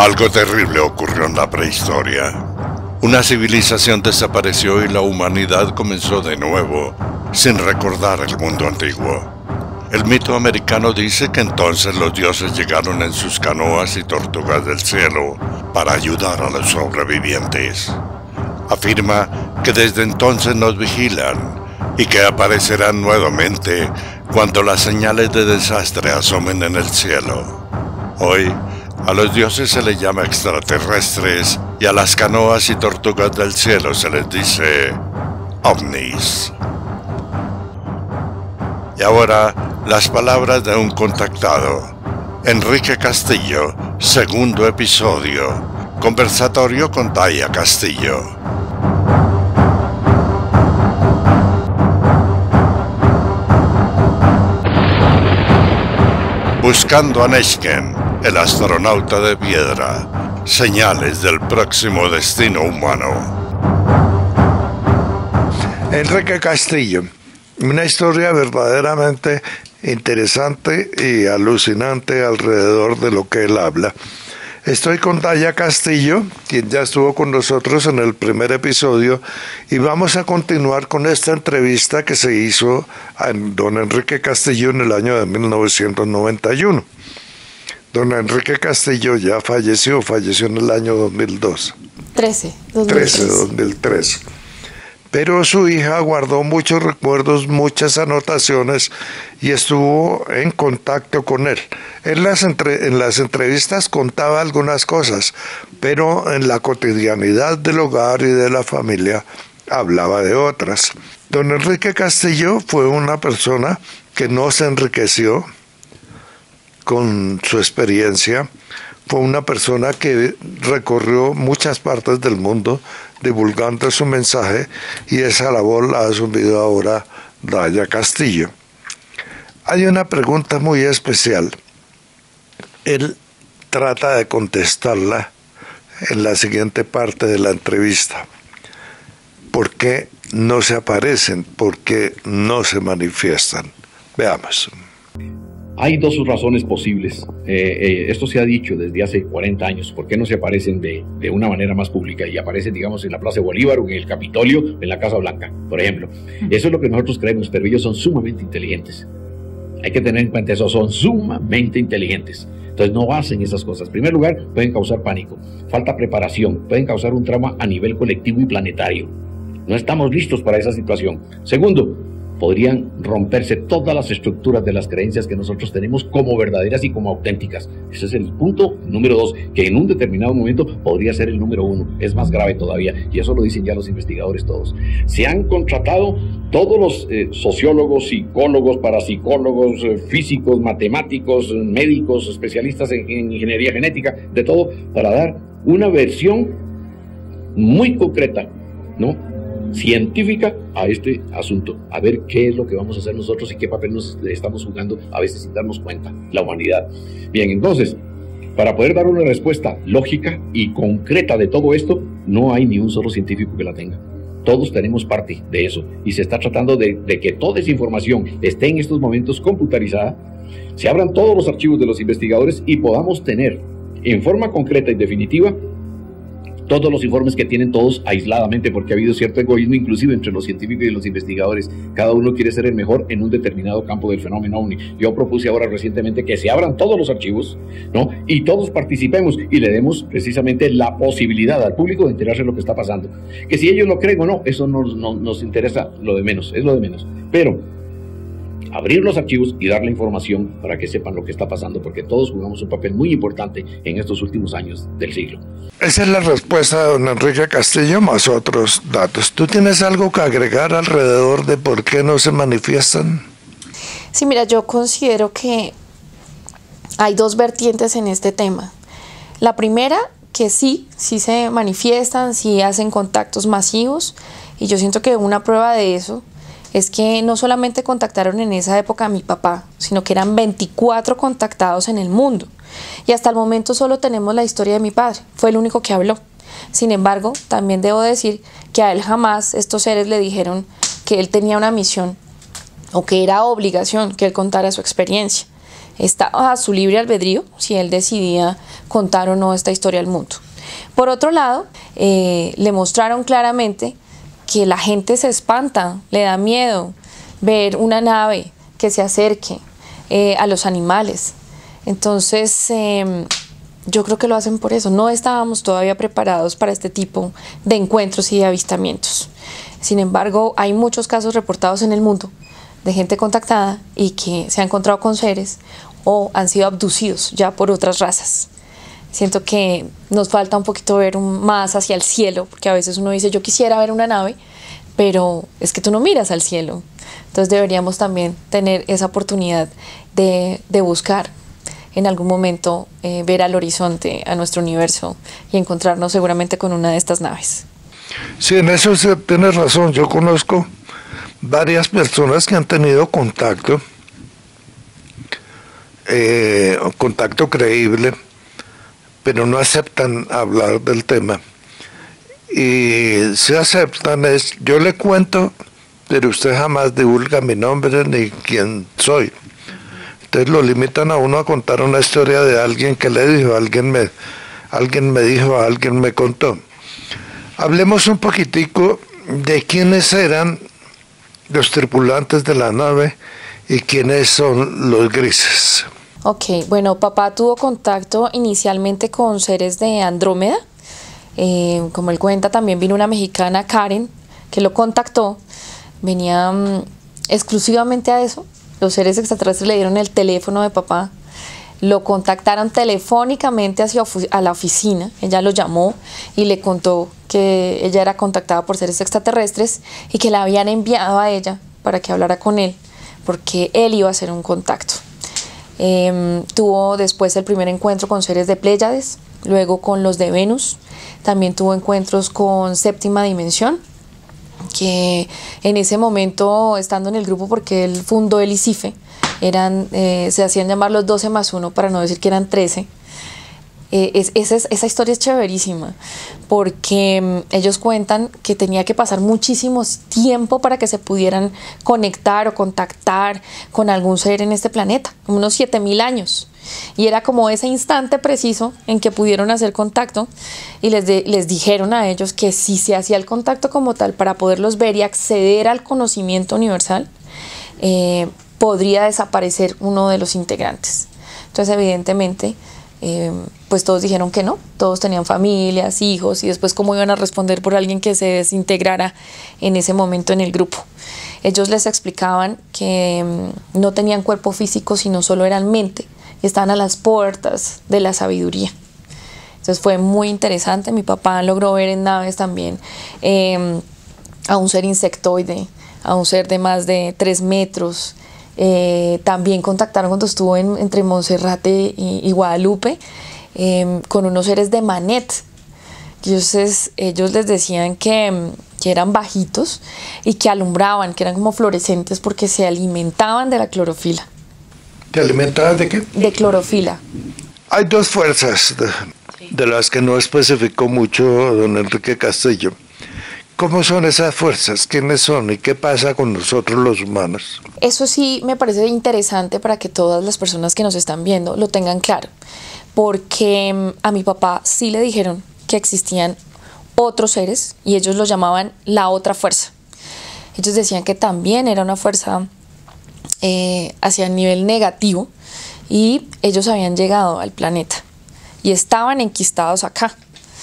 Algo terrible ocurrió en la prehistoria. Una civilización desapareció y la humanidad comenzó de nuevo, sin recordar el mundo antiguo. El mito americano dice que entonces los dioses llegaron en sus canoas y tortugas del cielo para ayudar a los sobrevivientes. Afirma que desde entonces nos vigilan y que aparecerán nuevamente cuando las señales de desastre asomen en el cielo. Hoy, a los dioses se les llama extraterrestres y a las canoas y tortugas del cielo se les dice ovnis. Y ahora, las palabras de un contactado. Enrique Castillo, segundo episodio. Conversatorio con Daya Castillo. Buscando a Neschken, el astronauta de piedra. Señales del próximo destino humano. Enrique Castillo. Una historia verdaderamente interesante y alucinante alrededor de lo que él habla. Estoy con Daya Castillo, quien ya estuvo con nosotros en el primer episodio, y vamos a continuar con esta entrevista que se hizo a don Enrique Castillo en el año de 1991. Don Enrique Castillo ya falleció en el año 2002. 2013. Pero su hija guardó muchos recuerdos, muchas anotaciones y estuvo en contacto con él. En las entrevistas contaba algunas cosas, pero en la cotidianidad del hogar y de la familia hablaba de otras. Don Enrique Castillo fue una persona que no se enriqueció con su experiencia. Fue una persona que recorrió muchas partes del mundo divulgando su mensaje, y esa labor la ha asumido ahora Daya Castillo. Hay una pregunta muy especial. Él trata de contestarla en la siguiente parte de la entrevista. ¿Por qué no se aparecen? ¿Por qué no se manifiestan? Veamos. Hay dos razones posibles. Esto se ha dicho desde hace 40 años. ¿Por qué no se aparecen de una manera más pública y aparecen, digamos, en la Plaza de Bolívar o en el Capitolio, en la Casa Blanca, por ejemplo? Eso es lo que nosotros creemos, pero ellos son sumamente inteligentes. Hay que tener en cuenta eso, son sumamente inteligentes. Entonces no hacen esas cosas. En primer lugar, pueden causar pánico, falta preparación, pueden causar un trauma a nivel colectivo y planetario. No estamos listos para esa situación. Segundo, podrían romperse todas las estructuras de las creencias que nosotros tenemos como verdaderas y como auténticas. Ese es el punto número 2, que en un determinado momento podría ser el número 1. Es más grave todavía, y eso lo dicen ya los investigadores todos. Se han contratado todos los sociólogos, psicólogos, parapsicólogos, físicos, matemáticos, médicos, especialistas en ingeniería genética, de todo, para dar una versión muy concreta, ¿no?, científica a este asunto, a ver qué es lo que vamos a hacer nosotros y qué papel nos estamos jugando, a veces sin darnos cuenta, la humanidad. Bien, entonces, para poder dar una respuesta lógica y concreta de todo esto, no hay ni un solo científico que la tenga. Todos tenemos parte de eso, y se está tratando de que toda esa información esté en estos momentos computarizada, se abran todos los archivos de los investigadores y podamos tener en forma concreta y definitiva todos los informes que tienen todos aisladamente, porque ha habido cierto egoísmo inclusive entre los científicos y los investigadores. Cada uno quiere ser el mejor en un determinado campo del fenómeno OVNI. Yo propuse ahora recientemente que se abran todos los archivos, ¿no?, y todos participemos y le demos precisamente la posibilidad al público de enterarse de lo que está pasando. Que si ellos lo creen o no, eso no nos interesa, lo de menos, es lo de menos. Pero abrir los archivos y dar la información para que sepan lo que está pasando, porque todos jugamos un papel muy importante en estos últimos años del siglo. Esa es la respuesta de don Enrique Castillo, más otros datos. ¿Tú tienes algo que agregar alrededor de por qué no se manifiestan? Sí, mira, yo considero que hay dos vertientes en este tema. La primera, que sí se manifiestan, sí hacen contactos masivos, y yo siento que una prueba de eso es que no solamente contactaron en esa época a mi papá, sino que eran 24 contactados en el mundo. Y hasta el momento solo tenemos la historia de mi padre, fue el único que habló. Sin embargo, también debo decir que a él jamás estos seres le dijeron que él tenía una misión o que era obligación que él contara su experiencia. estaba a su libre albedrío si él decidía contar o no esta historia al mundo. Por otro lado, le mostraron claramente que la gente se espanta, le da miedo ver una nave que se acerque a los animales. Entonces, yo creo que lo hacen por eso. No estábamos todavía preparados para este tipo de encuentros y de avistamientos. Sin embargo, hay muchos casos reportados en el mundo de gente contactada y que se ha encontrado con seres o han sido abducidos ya por otras razas. Siento que nos falta un poquito ver más hacia el cielo, porque a veces uno dice, yo quisiera ver una nave, pero es que tú no miras al cielo. Entonces deberíamos también tener esa oportunidad de buscar en algún momento, ver al horizonte, a nuestro universo y encontrarnos seguramente con una de estas naves. Sí, en eso tienes razón. Yo conozco varias personas que han tenido contacto creíble, pero no aceptan hablar del tema. Y si aceptan es, yo le cuento, pero usted jamás divulga mi nombre ni quién soy. Entonces lo limitan a uno a contar una historia de alguien que le dijo, alguien me dijo, alguien me contó. Hablemos un poquitico de quiénes eran los tripulantes de la nave y quiénes son los grises. Ok, bueno, papá tuvo contacto inicialmente con seres de Andrómeda. Como él cuenta, también vino una mexicana, Karen, que lo contactó. Venía exclusivamente a eso. Los seres extraterrestres le dieron el teléfono de papá, lo contactaron telefónicamente a la oficina. Ella lo llamó y le contó que ella era contactada por seres extraterrestres y que la habían enviado a ella para que hablara con él, porque él iba a hacer un contacto. Tuvo después el primer encuentro con seres de Pléyades, luego con los de Venus. También tuvo encuentros con Séptima Dimensión, que en ese momento, estando en el grupo, porque él fundó el ICIFE, se hacían llamar los 12+1 para no decir que eran 13. Esa historia es chéverísima, porque ellos cuentan que tenía que pasar muchísimo tiempo para que se pudieran conectar o contactar con algún ser en este planeta, como unos 7000 años. Y era como ese instante preciso en que pudieron hacer contacto y les dijeron a ellos que si se hacía el contacto como tal para poderlos ver y acceder al conocimiento universal, podría desaparecer uno de los integrantes. Entonces, evidentemente, pues todos dijeron que no, todos tenían familias, hijos, y después cómo iban a responder por alguien que se desintegrara en ese momento en el grupo. Ellos les explicaban que no tenían cuerpo físico, sino solo eran mente, y estaban a las puertas de la sabiduría. Entonces fue muy interesante. Mi papá logró ver en naves también a un ser insectoide, a un ser de más de 3 metros. También contactaron cuando estuvo entre Monserrate y Guadalupe con unos seres de Manet. Entonces ellos les decían que eran bajitos y que alumbraban, que eran como fluorescentes porque se alimentaban de la clorofila. ¿Te alimentaban de qué? De clorofila. Hay dos fuerzas de las que no especificó mucho don Enrique Castillo. ¿Cómo son esas fuerzas? ¿Quiénes son? ¿Y qué pasa con nosotros los humanos? Eso sí me parece interesante para que todas las personas que nos están viendo lo tengan claro. Porque a mi papá sí le dijeron que existían otros seres y ellos lo llamaban la otra fuerza. Ellos decían que también era una fuerza hacia el nivel negativo y ellos habían llegado al planeta y estaban enquistados acá.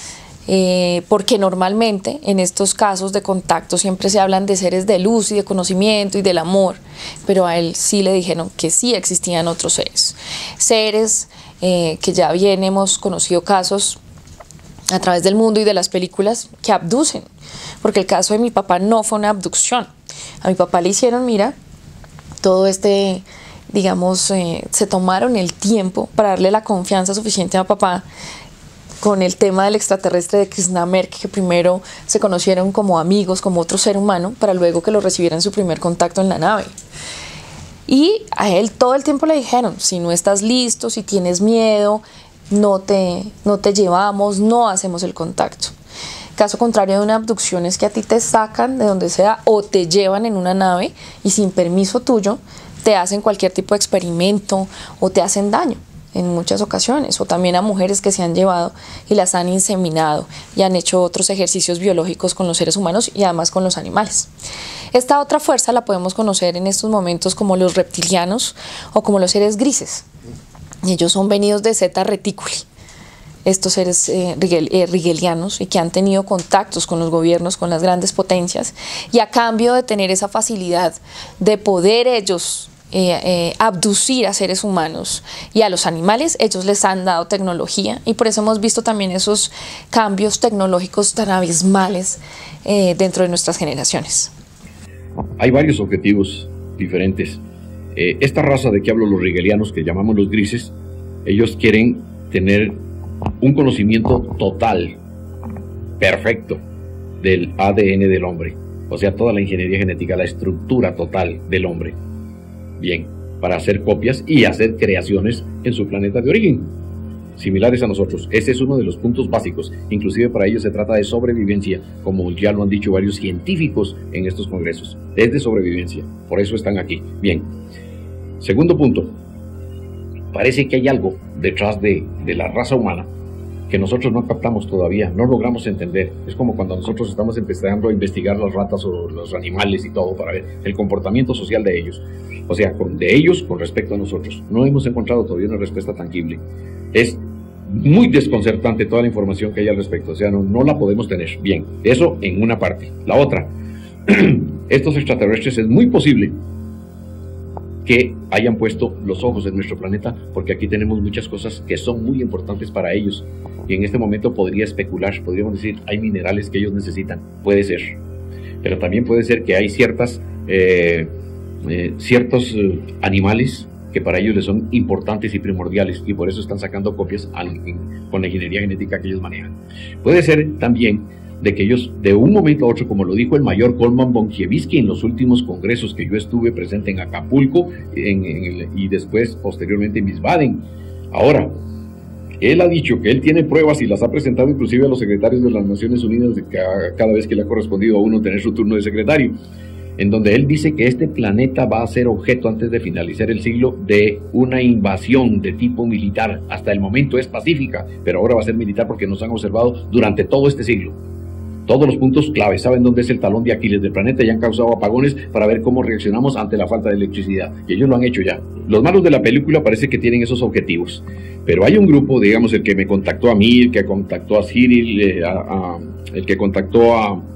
Porque normalmente en estos casos de contacto siempre se hablan de seres de luz y de conocimiento y del amor, pero a él sí le dijeron que sí existían otros seres que ya bien hemos conocido casos a través del mundo y de las películas que abducen, porque el caso de mi papá no fue una abducción. A mi papá le hicieron, mira, todo digamos, se tomaron el tiempo para darle la confianza suficiente a papá con el tema del extraterrestre de Krishna-Merk, que primero se conocieron como amigos, como otro ser humano, para luego que lo recibiera en su primer contacto en la nave. Y a él todo el tiempo le dijeron, si no estás listo, si tienes miedo, no te llevamos, no hacemos el contacto. Caso contrario de una abducción es que a ti te sacan de donde sea o te llevan en una nave y sin permiso tuyo te hacen cualquier tipo de experimento o te hacen daño en muchas ocasiones, o también a mujeres que se han llevado y las han inseminado y han hecho otros ejercicios biológicos con los seres humanos y además con los animales. Esta otra fuerza la podemos conocer en estos momentos como los reptilianos o como los seres grises. Ellos son venidos de Zeta Reticuli, estos seres rigelianos, y que han tenido contactos con los gobiernos, con las grandes potencias, y a cambio de tener esa facilidad de poder ellos abducir a seres humanos y a los animales, ellos les han dado tecnología, y por eso hemos visto también esos cambios tecnológicos tan abismales dentro de nuestras generaciones. Hay varios objetivos diferentes. Esta raza de que hablo, los rigelianos, que llamamos los grises, ellos quieren tener un conocimiento total, perfecto, del ADN del hombre, o sea, toda la ingeniería genética, la estructura total del hombre. Bien, para hacer copias y hacer creaciones en su planeta de origen, similares a nosotros. Ese es uno de los puntos básicos. Inclusive para ellos se trata de sobrevivencia, como ya lo han dicho varios científicos en estos congresos. Es de sobrevivencia, por eso están aquí. Bien, segundo punto. Parece que hay algo detrás de la raza humana que nosotros no captamos todavía, no logramos entender. Es como cuando nosotros estamos empezando a investigar las ratas o los animales y todo para ver el comportamiento social de ellos. O sea, de ellos con respecto a nosotros. No hemos encontrado todavía una respuesta tangible. Es muy desconcertante toda la información que hay al respecto. O sea, no la podemos tener. Bien, eso en una parte. La otra, estos extraterrestres es muy posible que hayan puesto los ojos en nuestro planeta, porque aquí tenemos muchas cosas que son muy importantes para ellos, y en este momento podría especular, podríamos decir, hay minerales que ellos necesitan, puede ser, pero también puede ser que hay ciertos animales que para ellos les son importantes y primordiales, y por eso están sacando copias con la ingeniería genética que ellos manejan. Puede ser también de que ellos, de un momento a otro, como lo dijo el mayor Colman Bonkiewicz en los últimos congresos que yo estuve presente en Acapulco y después, posteriormente, en Wiesbaden. Ahora, él ha dicho que él tiene pruebas y las ha presentado inclusive a los secretarios de las Naciones Unidas cada vez que le ha correspondido a uno tener su turno de secretario, en donde él dice que este planeta va a ser objeto, antes de finalizar el siglo, de una invasión de tipo militar. Hasta el momento es pacífica, pero ahora va a ser militar porque nos han observado durante todo este siglo. Todos los puntos clave, saben dónde es el talón de Aquiles del planeta y han causado apagones para ver cómo reaccionamos ante la falta de electricidad. Y ellos lo han hecho ya. Los malos de la película parece que tienen esos objetivos. Pero hay un grupo, digamos, el que me contactó a mí, el que contactó a Cyril, el que contactó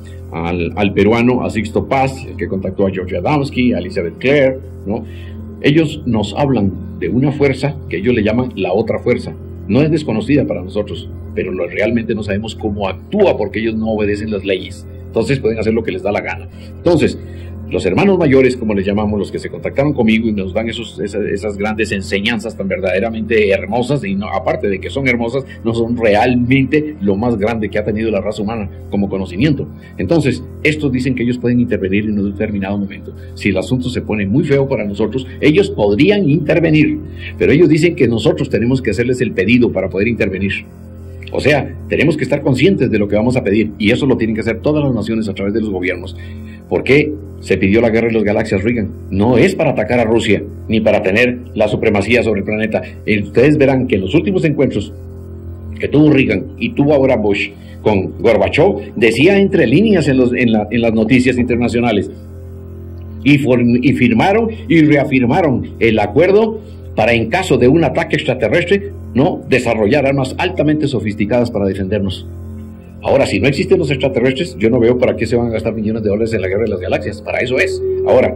al peruano, a Sixto Paz, el que contactó a George Adamski, a Elizabeth Clare, ¿no? Ellos nos hablan de una fuerza que ellos le llaman la otra fuerza. No es desconocida para nosotros, pero realmente no sabemos cómo actúa porque ellos no obedecen las leyes. Entonces pueden hacer lo que les da la gana. Entonces, los hermanos mayores, como les llamamos, los que se contactaron conmigo y nos dan esas grandes enseñanzas tan verdaderamente hermosas, y no, aparte de que son hermosas, no son realmente lo más grande que ha tenido la raza humana como conocimiento. Entonces, estos dicen que ellos pueden intervenir en un determinado momento. Si el asunto se pone muy feo para nosotros, ellos podrían intervenir, pero ellos dicen que nosotros tenemos que hacerles el pedido para poder intervenir. O sea, tenemos que estar conscientes de lo que vamos a pedir, y eso lo tienen que hacer todas las naciones a través de los gobiernos. ¿Por qué se pidió la guerra de las galaxias, Reagan? No es para atacar a Rusia, ni para tener la supremacía sobre el planeta. Ustedes verán que en los últimos encuentros que tuvo Reagan y tuvo ahora Bush con Gorbachev, decía entre líneas en las noticias internacionales, y firmaron y reafirmaron el acuerdo para, en caso de un ataque extraterrestre, no desarrollar armas altamente sofisticadas para defendernos. Ahora, si no existen los extraterrestres, yo no veo para qué se van a gastar millones de dólares en la guerra de las galaxias. Para eso es. Ahora,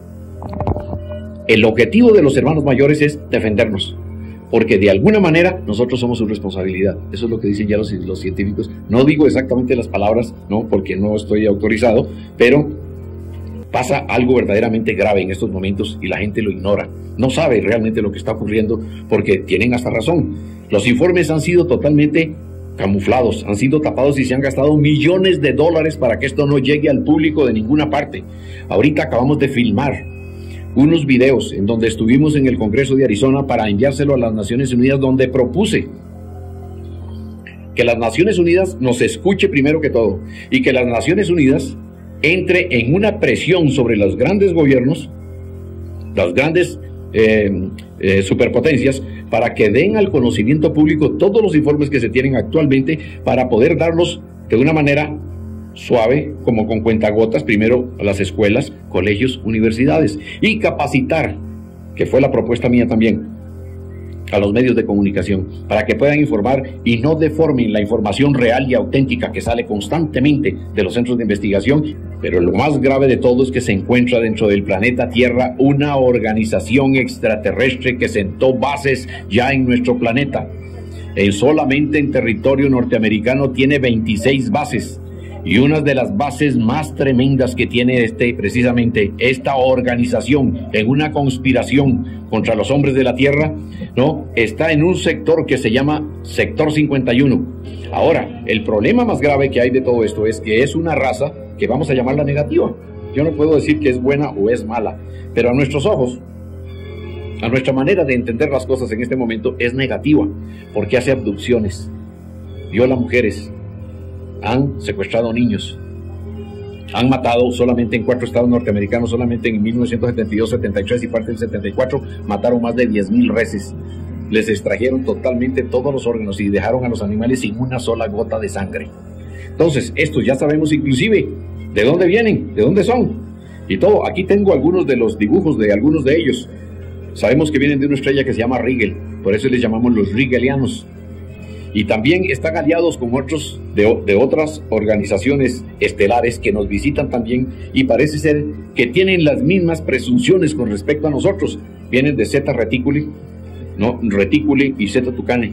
el objetivo de los hermanos mayores es defendernos, porque de alguna manera nosotros somos su responsabilidad. Eso es lo que dicen ya los científicos. No digo exactamente las palabras, no, porque no estoy autorizado, pero pasa algo verdaderamente grave en estos momentos y la gente lo ignora. No sabe realmente lo que está ocurriendo, porque tienen hasta razón. Los informes han sido totalmente camuflados, han sido tapados y se han gastado millones de dólares para que esto no llegue al público de ninguna parte. Ahorita acabamos de filmar unos videos en donde estuvimos en el Congreso de Arizona para enviárselo a las Naciones Unidas, donde propuse que las Naciones Unidas nos escuche primero que todo, y que las Naciones Unidas entre en una presión sobre los grandes gobiernos las grandes superpotencias, para que den al conocimiento público todos los informes que se tienen actualmente, para poder darlos de una manera suave, como con cuentagotas, primero a las escuelas, colegios, universidades, y capacitar, que fue la propuesta mía también, a los medios de comunicación, para que puedan informar y no deformen la información real y auténtica que sale constantemente de los centros de investigación. Pero lo más grave de todo es que se encuentra dentro del planeta Tierra una organización extraterrestre que sentó bases ya en nuestro planeta. Solamente en territorio norteamericano tiene 26 bases. Y una de las bases más tremendas que tiene precisamente esta organización en una conspiración contra los hombres de la Tierra, ¿no?, está en un sector que se llama Sector 51. Ahora, el problema más grave que hay de todo esto es que es una raza que vamos a llamarla negativa. Yo no puedo decir que es buena o es mala, pero a nuestros ojos, a nuestra manera de entender las cosas en este momento, es negativa, porque hace abducciones, viola mujeres, han secuestrado niños, han matado solamente en 4 estados norteamericanos, solamente en 1972, 73 y parte del 74, mataron más de 10,000 reses. Les extrajeron totalmente todos los órganos y dejaron a los animales sin una sola gota de sangre. Entonces, estos ya sabemos inclusive de dónde vienen, de dónde son y todo. Aquí tengo algunos de los dibujos de algunos de ellos. Sabemos que vienen de una estrella que se llama Rigel, por eso les llamamos los rigelianos. Y también están aliados con otros de otras organizaciones estelares que nos visitan también, y parece ser que tienen las mismas presunciones con respecto a nosotros. Vienen de Zeta Reticuli, ¿no?, Reticuli y Zeta Tucanae,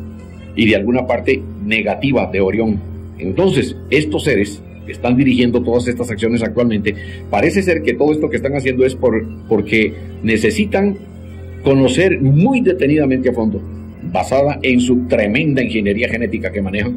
y de alguna parte negativa de Orión. Entonces, estos seres que están dirigiendo todas estas acciones actualmente, parece ser que todo esto que están haciendo es porque necesitan conocer muy detenidamente a fondo, basada en su tremenda ingeniería genética que manejan,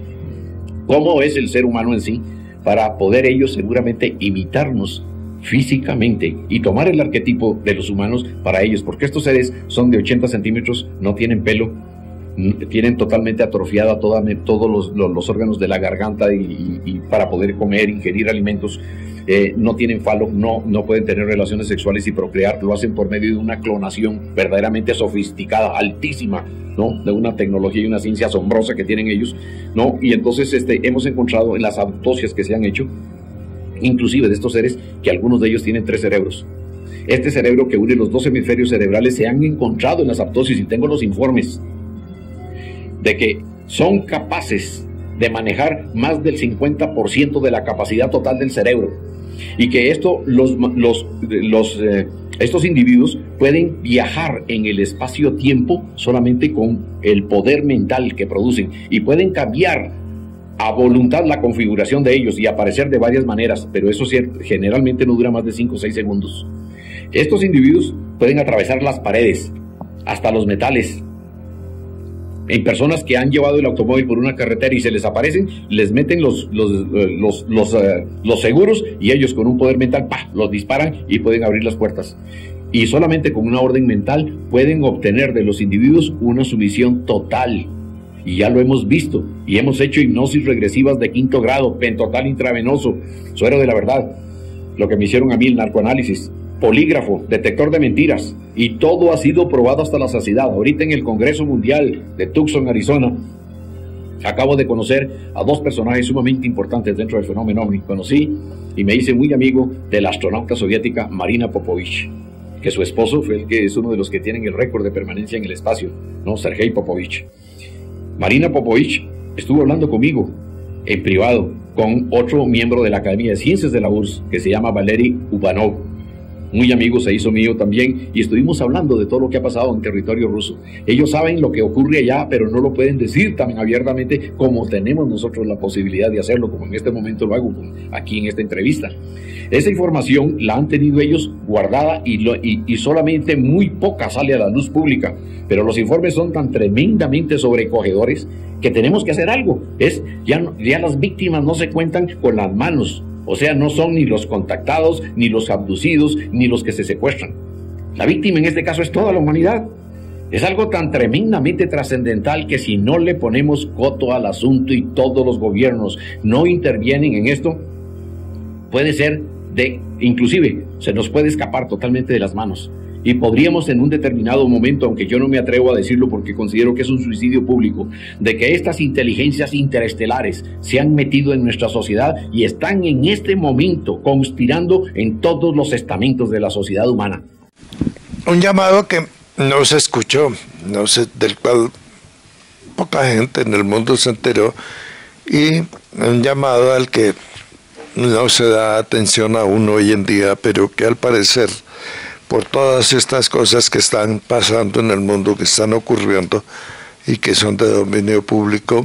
cómo es el ser humano en sí, para poder ellos seguramente imitarnos físicamente y tomar el arquetipo de los humanos para ellos, porque estos seres son de 80 centímetros, no tienen pelo, tienen totalmente atrofiada todos los órganos de la garganta y para poder comer, ingerir alimentos. No tienen falo, no pueden tener relaciones sexuales y procrear, lo hacen por medio de una clonación verdaderamente sofisticada, altísima, ¿no?, de una tecnología y una ciencia asombrosa que tienen ellos, ¿no? Y entonces hemos encontrado en las autopsias que se han hecho, inclusive de estos seres, que algunos de ellos tienen 3 cerebros. Este cerebro que une los 2 hemisferios cerebrales se han encontrado en las autopsias, y tengo los informes de que son capaces de manejar más del 50% de la capacidad total del cerebro, y que estos individuos pueden viajar en el espacio-tiempo solamente con el poder mental que producen, y pueden cambiar a voluntad la configuración de ellos y aparecer de varias maneras, pero eso generalmente no dura más de 5 o 6 segundos. Estos individuos pueden atravesar las paredes, hasta los metales. En personas que han llevado el automóvil por una carretera y se les aparecen, les meten los seguros, y ellos con un poder mental los disparan y pueden abrir las puertas. Y solamente con una orden mental pueden obtener de los individuos una sumisión total. Y ya lo hemos visto, y hemos hecho hipnosis regresivas de 5º grado, pentotal intravenoso, suero de la verdad, lo que me hicieron a mí, el narcoanálisis, polígrafo, detector de mentiras, y todo ha sido probado hasta la saciedad. Ahorita en el Congreso Mundial de Tucson, Arizona, acabo de conocer a 2 personajes sumamente importantes dentro del fenómeno OVNI. Conocí y me hice muy amigo de la astronauta soviética Marina Popovich, que su esposo fue el que es uno de los que tienen el récord de permanencia en el espacio, ¿no?, Sergei Popovich. Marina Popovich estuvo hablando conmigo en privado con otro miembro de la Academia de Ciencias de la URSS que se llama Valery Uvanov. Muy amigo se hizo mío también, y estuvimos hablando de todo lo que ha pasado en territorio ruso. Ellos saben lo que ocurre allá, pero no lo pueden decir tan abiertamente como tenemos nosotros la posibilidad de hacerlo, como en este momento lo hago aquí en esta entrevista. Esa información la han tenido ellos guardada, y solamente muy poca sale a la luz pública, pero los informes son tan tremendamente sobrecogedores que tenemos que hacer algo. Ya las víctimas no se cuentan con las manos. O sea, no son ni los contactados, ni los abducidos, ni los que se secuestran. La víctima en este caso es toda la humanidad. Es algo tan tremendamente trascendental que si no le ponemos coto al asunto y todos los gobiernos no intervienen en esto, puede ser inclusive, se nos puede escapar totalmente de las manos. Y podríamos en un determinado momento, aunque yo no me atrevo a decirlo porque considero que es un suicidio público, de que estas inteligencias interestelares se han metido en nuestra sociedad y están en este momento conspirando en todos los estamentos de la sociedad humana. Un llamado que no se escuchó, no sé, del cual poca gente en el mundo se enteró, y un llamado al que no se da atención aún hoy en día, pero que al parecer, por todas estas cosas que están pasando en el mundo, que están ocurriendo y que son de dominio público,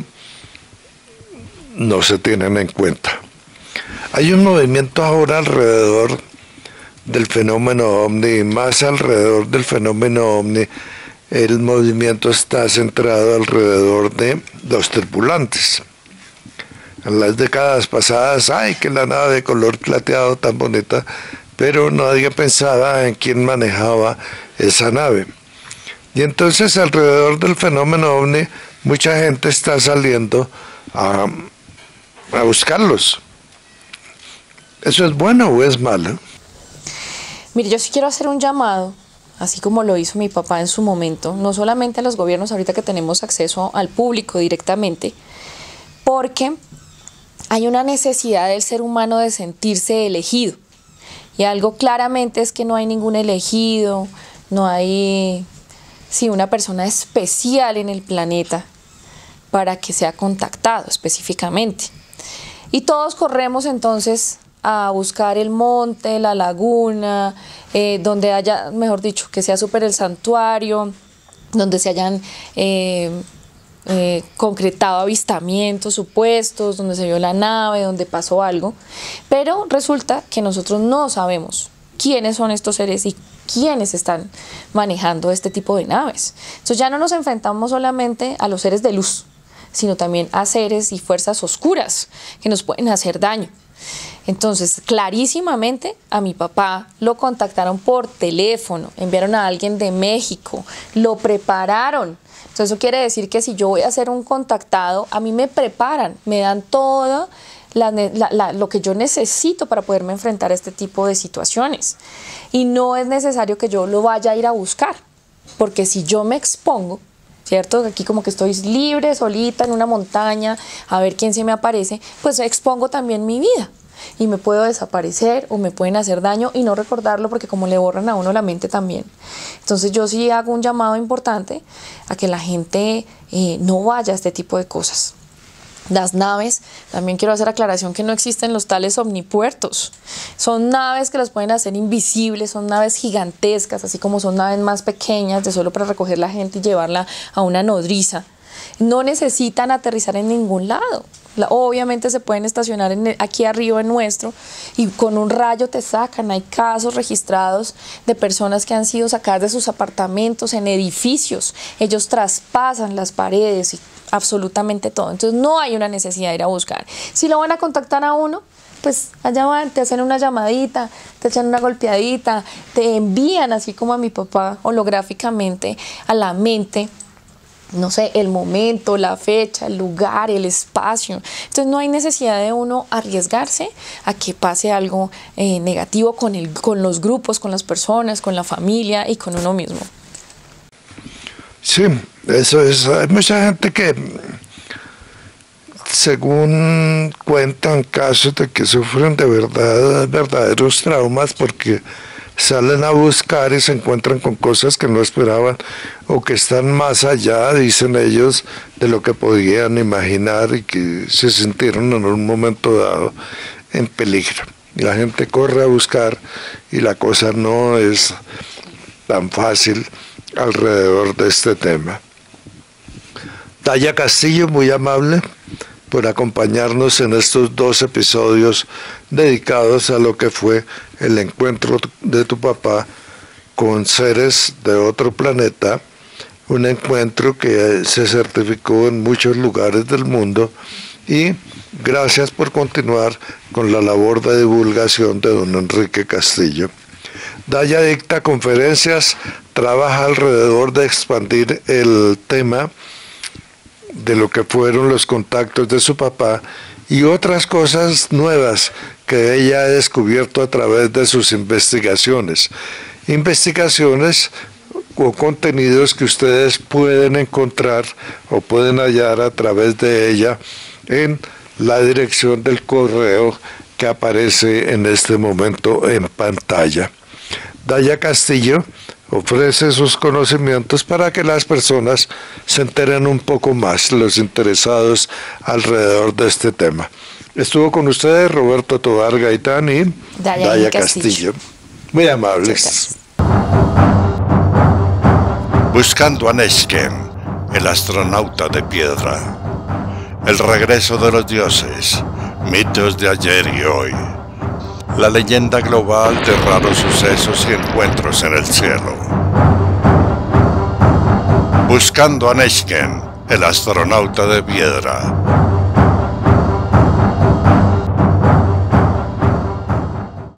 no se tienen en cuenta. Hay un movimiento ahora alrededor del fenómeno OVNI, y más alrededor del fenómeno OVNI, el movimiento está centrado alrededor de los tripulantes. En las décadas pasadas, ¡ay, que la nave de color plateado tan bonita! Pero nadie pensaba en quién manejaba esa nave. Y entonces alrededor del fenómeno OVNI, mucha gente está saliendo a buscarlos. ¿Eso es bueno o es malo? Mire, yo sí quiero hacer un llamado, así como lo hizo mi papá en su momento, no solamente a los gobiernos ahorita que tenemos acceso al público directamente, porque hay una necesidad del ser humano de sentirse elegido. Y algo claramente es que no hay ningún elegido, no hay una persona especial en el planeta para que sea contactado específicamente. Y todos corremos entonces a buscar el monte, la laguna, donde haya, mejor dicho, que sea súper el santuario, donde se hayan concretado avistamientos supuestos, donde se vio la nave, donde pasó algo, pero resulta que nosotros no sabemos quiénes son estos seres y quiénes están manejando este tipo de naves. Entonces ya no nos enfrentamos solamente a los seres de luz, sino también a seres y fuerzas oscuras que nos pueden hacer daño. Entonces, clarísimamente a mi papá lo contactaron por teléfono, enviaron a alguien de México, lo prepararon. Entonces eso quiere decir que si yo voy a hacer un contactado, a mí me preparan, me dan todo lo que yo necesito para poderme enfrentar a este tipo de situaciones. Y no es necesario que yo lo vaya a ir a buscar, porque si yo me expongo, ¿cierto? Aquí como que estoy libre, solita, en una montaña, a ver quién se me aparece, pues expongo también mi vida. Y me puedo desaparecer o me pueden hacer daño y no recordarlo porque como le borran a uno la mente también. Entonces yo sí hago un llamado importante a que la gente no vaya a este tipo de cosas. Las naves, también quiero hacer aclaración que no existen los tales omnipuertos. Son naves que las pueden hacer invisibles, son naves gigantescas, así como son naves más pequeñas de solo para recoger la gente y llevarla a una nodriza. No necesitan aterrizar en ningún lado. Obviamente se pueden estacionar aquí arriba en nuestro y con un rayo te sacan. Hay casos registrados de personas que han sido sacadas de sus apartamentos en edificios. Ellos traspasan las paredes y absolutamente todo. Entonces no hay una necesidad de ir a buscar. Si lo van a contactar a uno, pues allá van, te hacen una llamadita, te echan una golpeadita, te envían, así como a mi papá, holográficamente a la mente, no sé, el momento, la fecha, el lugar, el espacio. Entonces no hay necesidad de uno arriesgarse a que pase algo negativo con los grupos, con las personas, con la familia y con uno mismo. Sí, eso es. Hay mucha gente que, según cuentan casos de que sufren de verdad verdaderos traumas porque salen a buscar y se encuentran con cosas que no esperaban o que están más allá, dicen ellos, de lo que podían imaginar y que se sintieron en un momento dado en peligro. Y la gente corre a buscar y la cosa no es tan fácil alrededor de este tema. Daya Castillo, muy amable por acompañarnos en estos 2 episodios dedicados a lo que fue el encuentro de tu papá con seres de otro planeta, un encuentro que se certificó en muchos lugares del mundo, y gracias por continuar con la labor de divulgación de don Enrique Castillo. Daya dicta conferencias, trabaja alrededor de expandir el tema de lo que fueron los contactos de su papá y otras cosas nuevas que ella ha descubierto a través de sus investigaciones. Investigaciones o contenidos que ustedes pueden encontrar o pueden hallar a través de ella en la dirección del correo que aparece en este momento en pantalla. Daya Castillo ofrece sus conocimientos para que las personas se enteren un poco más, los interesados alrededor de este tema. Estuvo con ustedes Roberto Tovar Gaitán y Daya Castillo. Muy amables. Buscando a Neshken, el astronauta de piedra. El regreso de los dioses, mitos de ayer y hoy. La leyenda global de raros sucesos y encuentros en el cielo. Buscando a Neshken, el astronauta de piedra.